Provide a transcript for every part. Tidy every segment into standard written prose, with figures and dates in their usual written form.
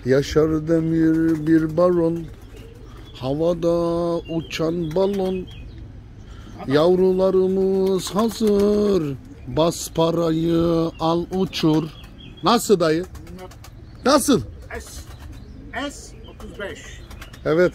Yaşar Demir bir baron, havada uçan balon. Yavrularımız hazır, bas parayı al uçur. Nasıl dayı? Nasıl? S35. Evet.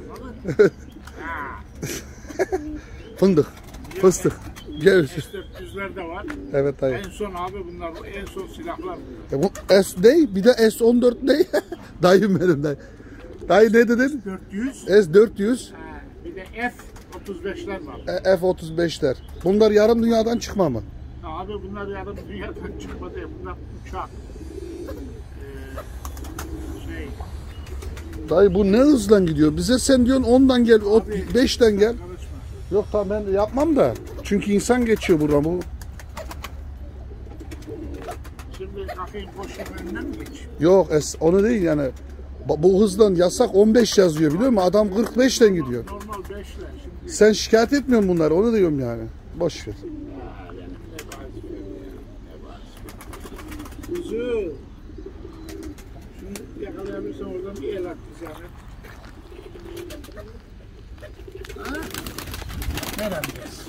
Fındık, fıstık. S400'ler de var. Evet dayı. En son abi bunlar en son silahlar. Bu S ne? Bir de S14 ne? Dayım benim dayı. Dayı ne dedin? S400. S400. Bir de F35'ler var. F35'ler. Bunlar yarım dünyadan çıkma mı? Abi bunlar yarım dünyadan çıkmadı. Bunlar uçak. Dayı bu ne hızla gidiyor? Bize sen diyorsun 10'dan gel, 5'ten gel. Karışma. Yok tamam ben yapmam da. Çünkü insan geçiyor buradan bu. Şimdi kafayı boşun önünden mi geç? Yok onu değil yani. Bu hızdan yasak 15 yazıyor biliyor musun? Adam 45'ten gidiyor. Normal 5'ler. Şimdi Sen şikayet etmiyorsun bunları onu diyorum yani. Boş ver. kuzu. Şunu yakalayabilirsen oradan bir el at bize. Ha? Neredeyiz?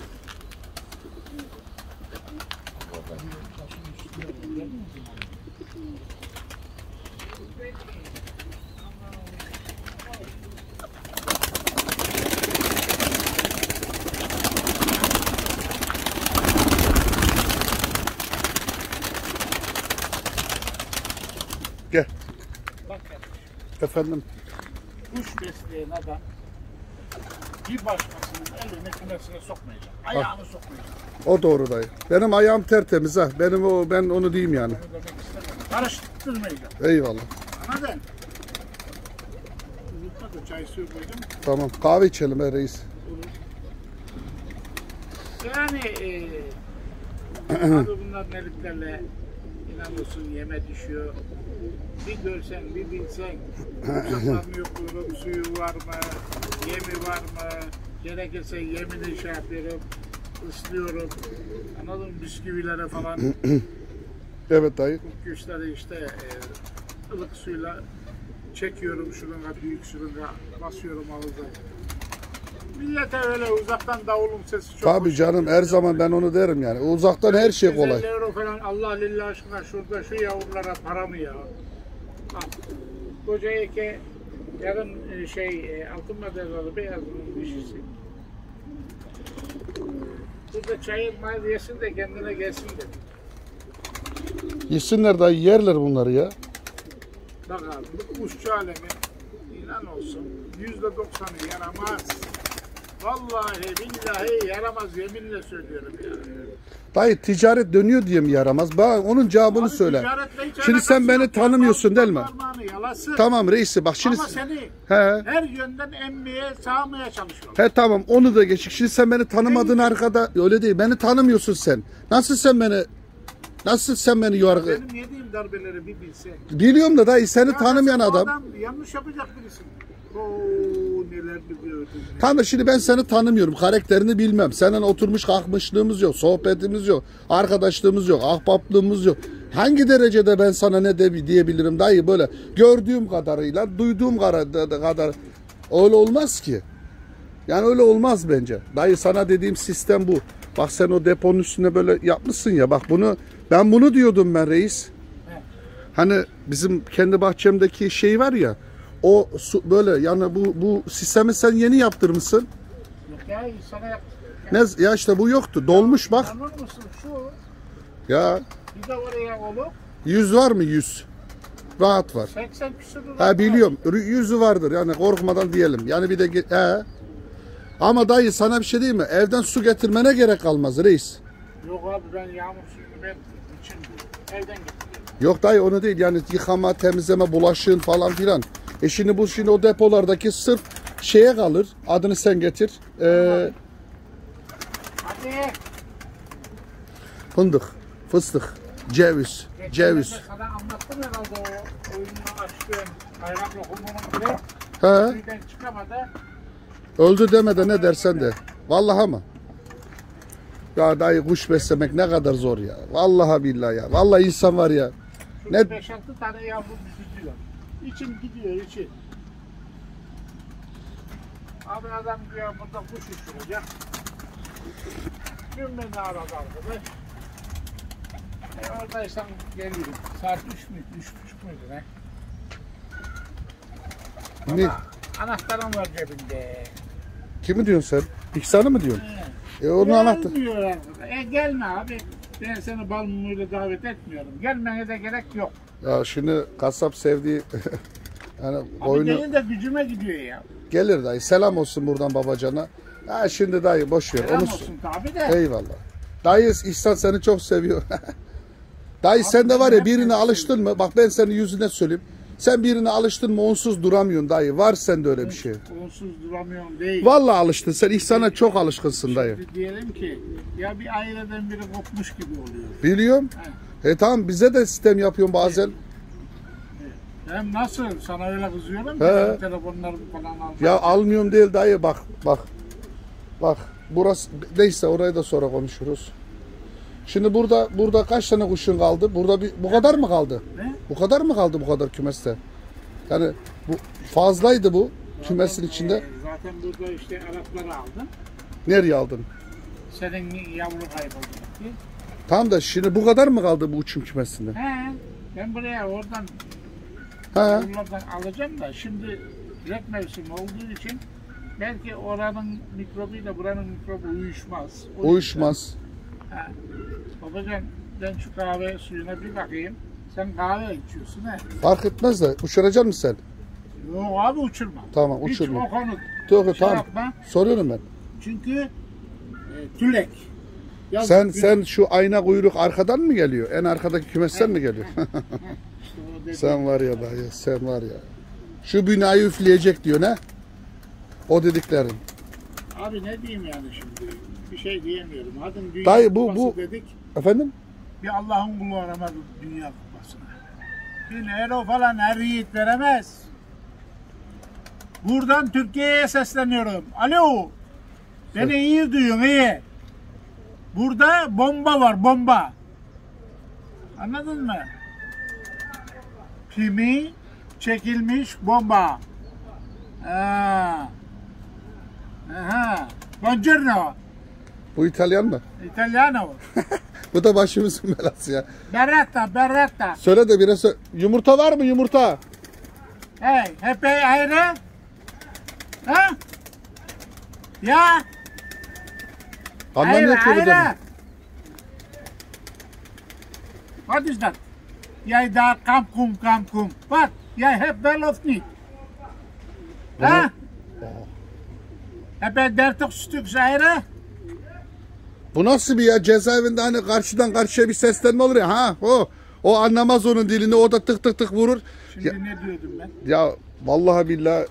Gel. Bak Efendim. kuş besleyen adam bir başkasının elini kümesine sokmayacak. Ayağını sokmayacak. O doğru dayı. Benim ayağım tertemiz ha. Ben onu diyeyim yani. Onu demek istemedim. Karıştırmayacak. Eyvallah. Anladın? Unutma da çay suyu koydum. Tamam. Kahve içelim reis. Yani abi bunlar neliklerle inanıyorsun yeme düşüyor. Bir görsen, bir bilsen uçaklarını yokluyorum, suyu var mı, yemi var mı, gerekirse yemini şey yapıyorum, ıslıyorum. Anladın mı? Bisküvilere falan. Evet dayı. Kuşları işte ılık suyla çekiyorum şırınga, büyük şırınga, basıyorum ağızda. Millete öyle uzaktan davulun sesi çok Tabii hoş canım geliyor. her zaman ben onu derim yani. Uzaktan her şey 150 kolay. euro falan Allah lillah aşkına şurada şu yavrulara para mı ya? Bak, koca eke yarın altın madalyalı beyazının dişisi. Burada çayır mayır yesin de kendine gelsin de. Yesinler dayı yerler bunları ya. Bak abi bu kuşçu alemi inan olsun %90'ı yaramaz. Vallahi billahi yaramaz yeminle söylüyorum ya. Dayı ticaret dönüyor diye mi yaramaz? Bana onun cevabını Abi söyle. ticaretle hiç Şimdi sen alakası beni yok. tanımıyorsun değil mi? Parmağını yalasın. Tamam reisi bak şimdi. Ama seni He. her yönden emmeye, sağmaya çalışıyor. He tamam onu da geçik. Şimdi sen beni tanımadığın arkada öyle değil. Beni tanımıyorsun sen. Nasıl sen beni yargı? Benim yediğim darbeleri bir bilse. Biliyorum da dayı seni Ya tanımayan o adam. yanlış yapacak birisin. Neler biliyorsun. Tamam şimdi ben seni tanımıyorum. Karakterini bilmem. Seninle oturmuş kalkmışlığımız yok. Sohbetimiz yok. Arkadaşlığımız yok. Ahbaplığımız yok. Hangi derecede ben sana ne de diyebilirim dayı böyle gördüğüm kadarıyla duyduğum kadar öyle olmaz ki. Yani öyle olmaz bence. Dayı sana dediğim sistem bu. Bak sen o deponun üstüne böyle yapmışsın ya bak ben bunu diyordum ben reis. Hani bizim kendi bahçemdeki şey var ya o böyle yani bu sistemi sen yeni yaptırmışsın. Yok ya sana yaptım. Ne ya işte bu yoktu. Dolmuş bak. Anlar mısın şu? Ya Bir de oraya olup 100 var mı 100? Rahat var. 80 küsur lira. Ha biliyorum. 100'ü vardır yani korkmadan diyelim. Yani bir de Ama dayı sana bir şey diyeyim mi? Evden su getirmene gerek kalmaz reis. Yok abi ben yağmur suyunu ben için evden getiriyorum. Yok dayı onu değil yani yıkama, temizleme, bulaşığın falan filan. Şimdi o depolardaki sırf şeye kalır. Adını sen getir. Hadi. Fındık, fıstık, ceviz. Geçenlerde sana anlattım herhalde o oyununu açtığım hayran lokumunun bile. He. Köyden çıkamadı. Öldü deme de ne dersen de. Vallahi mı? Ya dayı kuş beslemek ne kadar zor ya. Vallahi billahi ya. Vallahi insan var ya. Ne? 5-6 tane yavru büzüyor. İçim gidiyor içim. Abi adam diyor burada kuş uçuracak. Dün beni aradı arkadaş. Oradaysan gelirim. Saat 3 müydü? 3.30 müydü ne? Ne? Ama anahtarım var cebinde. Kimi diyorsun sen? İhsan'ı mı diyorsun? Onu anlattı. Gelmiyor arkadaş. Gelme abi. Ben seni bal mumuyla davet etmiyorum. Gelmene de gerek yok. Ya şimdi kasap sevdiği yani Abi oyunu değil de gücüme gidiyor ya. gelir dayı. Selam olsun buradan babacana. Ya şimdi dayı boş ver. Selam Onu olsun tabi de. eyvallah. Dayı İhsan seni çok seviyor. Dayı sen de var ya birine alıştın mı? Bak ben senin yüzüne söyleyeyim. Sen birine alıştın mı onsuz duramıyorsun dayı. Var sende öyle bir şey. Onsuz duramıyorum değil. Vallahi alıştın. Sen İhsan'a çok alışkınsın dayı. Şimdi diyelim ki ya bir aileden biri kopmuş gibi oluyor. Biliyorum. Tamam bize de sistem yapıyorsun bazen. Hem nasıl sana öyle kızıyorum ki He. ben telefonları falan aldım. Ya almıyorum değil dayı bak. Bak burası neyse orayı da sonra konuşuruz. Şimdi burada kaç tane kuşun kaldı? Burada bu kadar mı kaldı? Ne? Bu kadar mı kaldı bu kadar kümeste? Yani bu fazlaydı bu kümesin içinde. Zaten burada işte Arapları aldım. Nereye aldın? Senin yavru kayboldu gitti. Tamam da şimdi bu kadar mı kaldı bu uçum kümesinde? He. Ben buraya oradan He. buralardan alacağım da şimdi ret mevsimi olduğu için belki oranın mikrobuyla buranın mikrobu uyuşmaz. O Uyuşmaz. yüzden- He. Babacan ben şu kahve suyuna bir bakayım. Sen kahve içiyorsun he. Fark etmez de uçuracak mısın sen? Yok abi uçurma. Tamam, Hiç uçurma. o konu. Yok Şey tamam. yapma. Soruyorum ben. Çünkü tülek. Yazık Sen şu ayna kuyruk arkadan mı geliyor? En arkadaki kümesten mi geliyor? İşte o dedi. Sen var ya dayı, sen var ya. Şu binayı üfleyecek diyor ne? O dediklerin. Abi ne diyeyim yani şimdi? Bir şey diyemiyorum. Adın Dünya Dayı, Kupası dedik. Efendim? Bir Allah'ın kulu aramadı Dünya Kupası'na. 1000 euro falan her yiğit veremez. Buradan Türkiye'ye sesleniyorum. Alo. Beni iyi duyun iyi. Burada bomba var bomba. Anladın mı? Pimi çekilmiş bomba. Ha. Aha. Buongiorno. Bu İtalyan mı? Italiano. Bu da başımızın belası ya. Beretta, beretta. Söyle de biraz yumurta var mı yumurta? Hey, hep ayrı. Ha? Ya, Anlamıyor ki bu da. What is that? Jij daar kam kom. Wat? Jij hebt wel of niet? Ha? Heb je 30 stuk eieren? Bu nasıl bir ya cezaevinde hani karşıdan karşıya bir seslenme olur ya ha o anlamaz onun dilini o da tık tık tık vurur. Şimdi Ya, ne diyordum ben? ya vallahi billahi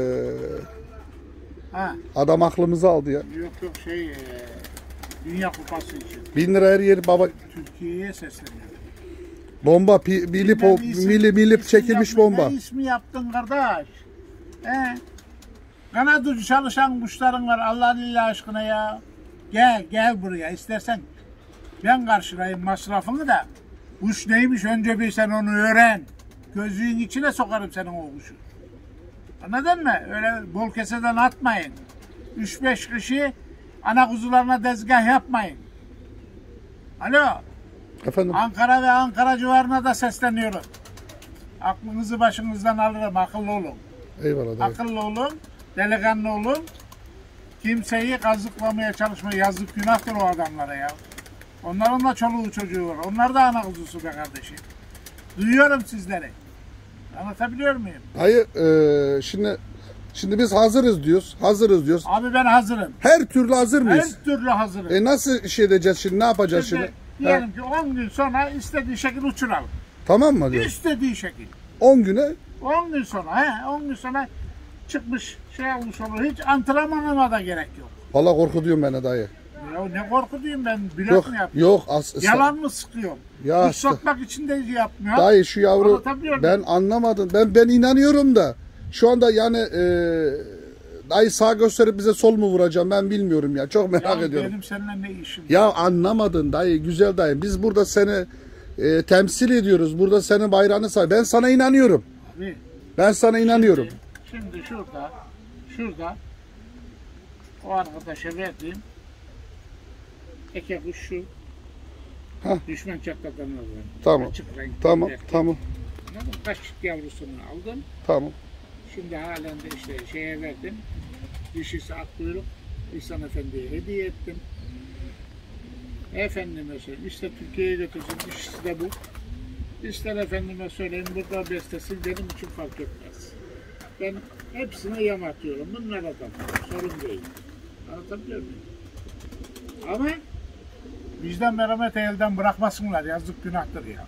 Ha? adam aklımızı aldı ya. Yok Dünya Kupası için 1000 lira her yer baba Türkiye'ye sesleniyorum. bomba milip Ben isim- milip isim çekilmiş yapma. bomba. Ne ismi yaptın kardeş? He? Kanat ucu çalışan kuşların var Allah'ın illa aşkına ya. Gel buraya istersen. Ben karşılayayım masrafını da. Kuş neymiş önce bir sen onu öğren. Gözlüğün içine sokarım senin o kuşu. Anladın mı? Öyle bol keseden atmayın. 3-5 kişi ana kuzularına dezgah yapmayın. Alo. Efendim Ankara ve Ankara civarına da sesleniyorum. Aklınızı başınızdan alırım, akıllı olun. eyvallah dayı. Akıllı olun, delikanlı olun. Kimseyi kazıklamaya çalışmayın. Yazık günahtır o adamlara ya. Onların da çoluğu çocuğu var. Onlar da ana kuzusu be kardeşim. Duyuyorum sizleri. Anlatabiliyor muyum? Dayı şimdi biz hazırız diyoruz. Abi ben hazırım. Her türlü hazır mıyız? Her türlü hazırım. Nasıl iş edeceğiz şimdi ne yapacağız Şimdi şimdi? diyelim ki 10 gün sonra istediği şekil uçuralım. Tamam mı diyor? İstediği şekil. 10 güne 10 gün sonra 10 gün sonra çıkmış şey olmuş olur. Hiç antrenmanıma da gerek yok. valla korkutuyorum beni dayı. Ya ne korku diyeyim ben bilet Yok mi yapıyorum? yok Yalan mı sıkıyorum? Ya Kuş işte. satmak için de yapmıyor. Dayı şu yavru Anlatabiliyor ben muyum? anlamadım. Ben inanıyorum da şu anda yani dayı sağ gösterip bize sol mu vuracağım ben bilmiyorum ya. Çok merak Ya ediyorum. benim seninle ne işim? Ya anlamadın dayı güzel dayı. Biz burada seni temsil ediyoruz. Burada senin bayrağını say. Ben sana inanıyorum. Abi, Ben sana inanıyorum. Şimdi şurada o arkadaşa verdiğim eke kuş şu. Hah. Düşman çatlatanlar var. Tamam. Açık renkli Tamam, erkek. tamam, Kaç yavrusunu aldım. tamam. Şimdi halen de işte şeye verdim. Dişisi akkuyruk. İhsan Efendi'ye hediye ettim. Efendime söyleyeyim. İşte Türkiye'ye götürsün. Dişisi de bu. İster efendime söyleyeyim. Burada bestesin benim için fark etmez. Ben hepsine yem atıyorum. Bunlara da sorun değil. Anlatabiliyor muyum? Ama vicdan merhamet elden bırakmasınlar. Yazık günahtır ya.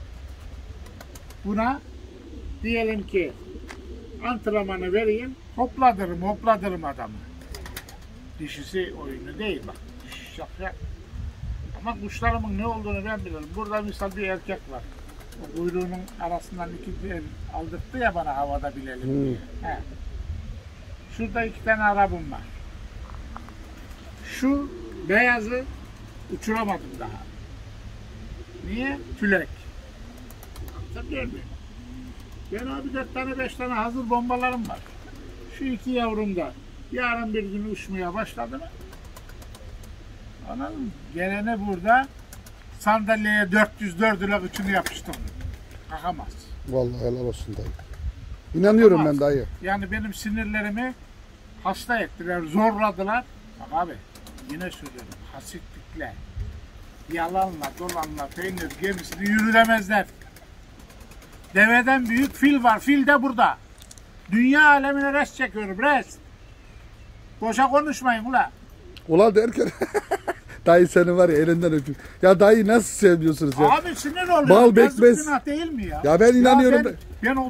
Buna diyelim ki antrenmanı vereyim. Hopladırım adamı. Dişisi oyunu değil bak. Şaka. Ama kuşlarımın ne olduğunu ben bilirim. Burada misal bir erkek var. O kuyruğunun arasından iki el aldırttı ya bana havada bilelim diye. He. Şurada 2 tane Arap'ım var. Şu beyazı uçuramadım daha. Niye? Tülek. Anlatabiliyor muyum? Ben abi 4 tane 5 tane hazır bombalarım var. Şu 2 yavrum da yarın bir gün uçmaya başladı mı? Anladın mı? Gelene burada sandalyeye 404 üçünü yapıştım. Kalkamaz. Vallahi helal olsun dayı. İnanıyorum Kalkamaz. ben dayı. Yani benim sinirlerimi hasta ettiler, zorladılar. Bak abi yine söylüyorum hasitlikle, yalanla, dolanla, peynir gemisini yürütemezler. Deveden büyük fil var, fil de burada. Dünya alemine res çekiyorum, res. Boşa konuşmayın ula. Ulan derken dayı seni var ya elinden öpeyim. Ya dayı nasıl sevmiyorsunuz ya? Abi sinir oluyor. Bal Yazık bekmez. günah değil mi ya? Ya ben inanıyorum. Ben